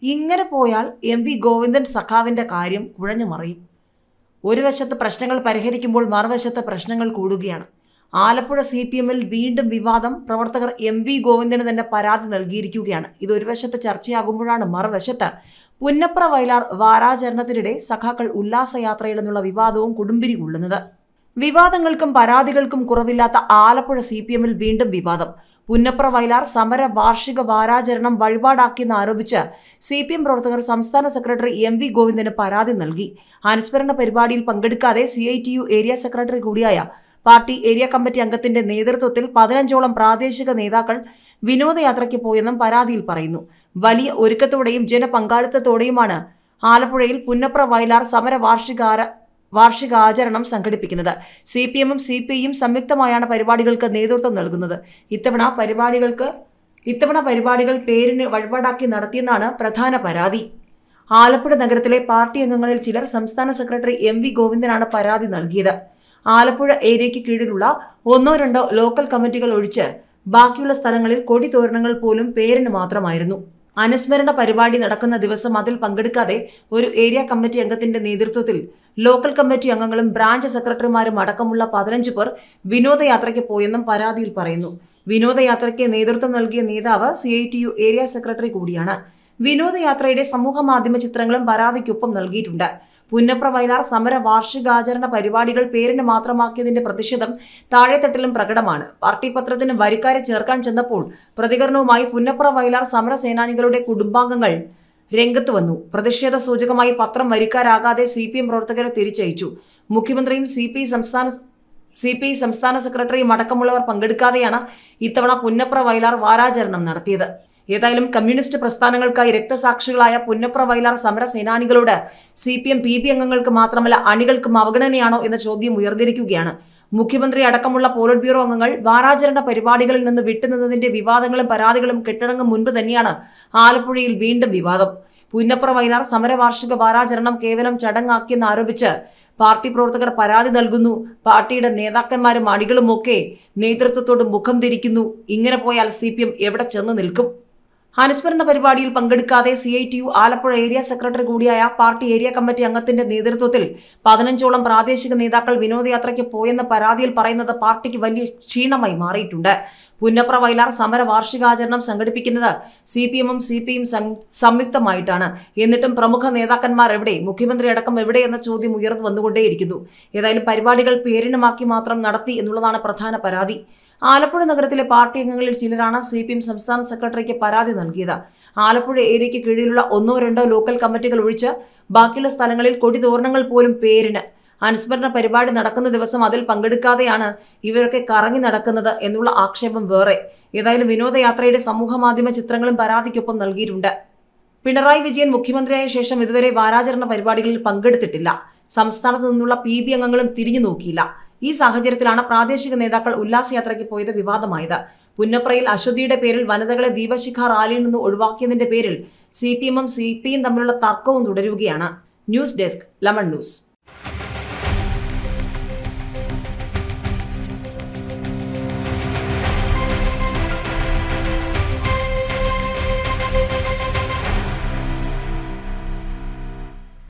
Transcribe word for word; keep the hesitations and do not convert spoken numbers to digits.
ഇങ്ങനെ പോയാൽ M V Govindan സഖാവിന്റെ കാര്യം കുഴഞ്ഞു മറിയും. ഒരു വശത്ത് പ്രശ്നങ്ങൾ പരിഹരിക്കുമ്പോൾ മറുവശത്ത് പ്രശ്നങ്ങൾ കൂടുകയാണ്. ആലപ്പുഴ സി പി എമ്മിൽ വീണ്ടും വിവാദം. പ്രവർത്തകർ എം വി ഗോവിന്ദന് തന്നെ പരാതി നൽകിയിരിക്കുകയാണ്. ഇത് ഒരു വശത്ത് ചർച്ചയാകുമ്പോഴാണ് മറുവശത്ത് പുന്നപ്ര വയലാർ വാരാചരണത്തിനിടെ സഖാക്കൾ ഉല്ലാസയാത്രയിൽ നിന്നുള്ള വിവാദവും കൊടുമ്പിരി കൊള്ളുന്നത്. വിവാദങ്ങൾക്കും പരാതികൾക്കും കുറവില്ലാത്ത ആലപ്പുഴ സി പി എമ്മിൽ വീണ്ടും വിവാദം. പുന്നപ്ര വയലാർ സമര വാർഷിക വാരാചരണം വഴിപാടാക്കിയെന്ന് ആരോപിച്ച് സി പി എം പ്രവർത്തകർ സംസ്ഥാന സെക്രട്ടറി എം വി ഗോവിന്ദന് പരാതി നൽകി. അനുസ്മരണ പരിപാടിയിൽ പങ്കെടുക്കാതെ C I T U area secretary കൂടിയായ പാർട്ടി ഏരിയ കമ്മിറ്റി അംഗത്തിന്റെ നേതൃത്വത്തിൽ പതിനഞ്ചോളം പ്രാദേശിക നേതാക്കൾ വിനോദയാത്രയ്ക്ക് പോയെന്നും പരാതിയിൽ പറയുന്നു. വലിയ ഒരുക്കത്തോടെയും ജനപങ്കാളിത്തത്തോടെയുമാണ് ആലപ്പുഴയിൽ പുന്നപ്ര വയലാർ സമര വാർഷികാര വാർഷികാചരണം സംഘടിപ്പിക്കുന്നത്. സി പി എമ്മും സി പി ഐയും സംയുക്തമായാണ് പരിപാടികൾക്ക് നേതൃത്വം നൽകുന്നത്. ഇത്തവണ പരിപാടികൾക്ക് ഇത്തവണ പരിപാടികൾ പേരിന് വഴിപാടാക്കി നടത്തിയെന്നാണ് പ്രധാന പരാതി. ആലപ്പുഴ നഗരത്തിലെ പാർട്ടി അംഗങ്ങളിൽ ചിലർ സംസ്ഥാന സെക്രട്ടറി എം വി ഗോവിന്ദനാണ് പരാതി നൽകിയത്. ആലപ്പുഴ ഏരിയയ്ക്ക് കീഴിലുള്ള ഒന്നോ രണ്ടോ ലോക്കൽ കമ്മിറ്റികൾ ഒഴിച്ച് ബാക്കിയുള്ള സ്ഥലങ്ങളിൽ കൊടിതോരണങ്ങൾ പോലും പേരിന് മാത്രമായിരുന്നു. അനുസ്മരണ പരിപാടി നടക്കുന്ന ദിവസം അതിൽ പങ്കെടുക്കാതെ ഒരു ഏരിയ കമ്മിറ്റി അംഗത്തിന്റെ നേതൃത്വത്തിൽ ലോക്കൽ കമ്മിറ്റി അംഗങ്ങളും ബ്രാഞ്ച് സെക്രട്ടറിമാരും അടക്കമുള്ള പതിനഞ്ച് പേർ വിനോദയാത്രയ്ക്ക് പോയെന്നും പരാതിയിൽ പറയുന്നു. വിനോദയാത്രയ്ക്ക് നേതൃത്വം നൽകിയ നേതാവ് C I T U area secretary കൂടിയാണ്. വിനോദയാത്രയുടെ സമൂഹ മാധ്യമ ചിത്രങ്ങളും പരാതിക്കൊപ്പം നൽകിയിട്ടുണ്ട്. പുന്നപ്ര വയലാർ സമര വാർഷികാചരണ പരിപാടികൾ പേരിന് മാത്രമാക്കിയതിന്റെ പ്രതിഷേധം താഴെത്തട്ടിലും പ്രകടമാണ്. പാർട്ടി പത്രത്തിന് വരിക്കാരെ ചേർക്കാൻ ചെന്നപ്പോൾ പ്രതികരണവുമായി പുന്നപ്ര വയലാർ സമര സേനാനികളുടെ കുടുംബാംഗങ്ങൾ രംഗത്ത് വന്നു. പ്രതിഷേധ സൂചകമായി പത്രം വരിക്കാരാകാതെ സി പി എം പ്രവർത്തകരെ തിരിച്ചയച്ചു. മുഖ്യമന്ത്രിയും സി പി ഐ സംസ്ഥാന സി പി ഐ സംസ്ഥാന സെക്രട്ടറിയും അടക്കമുള്ളവർ പങ്കെടുക്കാതെയാണ് ഇത്തവണ പുന്നപ്ര വയലാർ വാരാചരണം നടത്തിയത്. ഏതായാലും കമ്മ്യൂണിസ്റ്റ് പ്രസ്ഥാനങ്ങൾക്കായി രക്തസാക്ഷികളായ പുന്നപ്ര വയലാർ സമര സേനാനികളോട് C P M P B അംഗങ്ങൾക്ക് മാത്രമല്ല അണികൾക്കും അവഗണനയാണോ എന്ന ചോദ്യം ഉയർന്നിരിക്കുകയാണ്. മുഖ്യമന്ത്രി അടക്കമുള്ള പോളിറ്റ് ബ്യൂറോ അംഗങ്ങൾ വാരാചരണ പരിപാടികളിൽ നിന്ന് വിട്ടുനിന്നതിന്റെ വിവാദങ്ങളും പരാതികളും കെട്ടടങ്ങും മുൻപ് തന്നെയാണ് ആലപ്പുഴയിൽ വീണ്ടും വിവാദം. പുന്നപ്ര വയലാർ സമരവാർഷിക വാരാചരണം കേവലം ചടങ്ങാക്കിയെന്ന് ആരോപിച്ച് പാർട്ടി പ്രവർത്തകർ പരാതി നൽകുന്നു. പാർട്ടിയുടെ നേതാക്കന്മാരും അണികളുമൊക്കെ നേതൃത്വത്തോട് മുഖം തിരിക്കുന്നു. ഇങ്ങനെ പോയാൽ സി പി എം എവിടെ ചെന്ന് നിൽക്കും? അനുസ്മരണ പരിപാടിയിൽ പങ്കെടുക്കാതെ C I T U Alappuzha area secretary കൂടിയായ പാർട്ടി ഏരിയ കമ്മിറ്റി അംഗത്തിന്റെ നേതൃത്വത്തിൽ പതിനഞ്ചോളം പ്രാദേശിക നേതാക്കൾ വിനോദയാത്രയ്ക്ക് പോയെന്ന പരാതിയിൽ പറയുന്നത് പാർട്ടിക്ക് വലിയ ക്ഷീണമായി മാറിയിട്ടുണ്ട്. പുന്നപ്ര വയലാർ സമര വാർഷികാചരണം സംഘടിപ്പിക്കുന്നത് സി പി എമ്മും സി പി ഐയും സംയുക്തമായിട്ടാണ്. എന്നിട്ടും പ്രമുഖ നേതാക്കന്മാർ എവിടെ, മുഖ്യമന്ത്രി അടക്കം എവിടെ എന്ന ചോദ്യം ഉയർന്നു വന്നുകൊണ്ടേയിരിക്കുന്നു. ഏതായാലും പരിപാടികൾ പേരിനുമാക്കി മാത്രം നടത്തി എന്നുള്ളതാണ് പ്രധാന പരാതി. ആലപ്പുഴ നഗരത്തിലെ പാർട്ടി അംഗങ്ങളിൽ ചിലരാണ് സി പി എം സംസ്ഥാന സെക്രട്ടറിക്ക് പരാതി നൽകിയത്. ആലപ്പുഴ ഏരിയയ്ക്ക് കീഴിലുള്ള ഒന്നോ രണ്ടോ ലോക്കൽ കമ്മിറ്റികൾ ഒഴിച്ച് ബാക്കിയുള്ള സ്ഥലങ്ങളിൽ കൊടിതോരണങ്ങൾ പോലും പേരിന്. അനുസ്മരണ പരിപാടി നടക്കുന്ന ദിവസം അതിൽ പങ്കെടുക്കാതെയാണ് ഇവരൊക്കെ കറങ്ങി നടക്കുന്നത് എന്നുള്ള ആക്ഷേപം വേറെ. ഏതായാലും വിനോദയാത്രയുടെ സമൂഹ മാധ്യമ ചിത്രങ്ങളും പരാതിക്കൊപ്പം നൽകിയിട്ടുണ്ട്. പിണറായി വിജയൻ മുഖ്യമന്ത്രിയായ ശേഷം ഇതുവരെ വാരാചരണ പരിപാടികളിൽ പങ്കെടുത്തിട്ടില്ല. സംസ്ഥാനത്ത് നിന്നുള്ള പി ബി അംഗങ്ങളും തിരിഞ്ഞു നോക്കിയില്ല. ഈ സാഹചര്യത്തിലാണ് പ്രാദേശിക നേതാക്കൾ ഉല്ലാസയാത്രയ്ക്ക് പോയത് വിവാദമായത്. പുന്നപ്രയിൽ അശ്വതിയുടെ പേരിൽ വനിതകളെ ദീപശിഖ റാലിയിൽ നിന്ന് ഒഴിവാക്കിയതിന്റെ പേരിൽ സി പി എമ്മും സി പി ഐയും തമ്മിലുള്ള തർക്കവും തുടരുകയാണ്. News desk lemon news.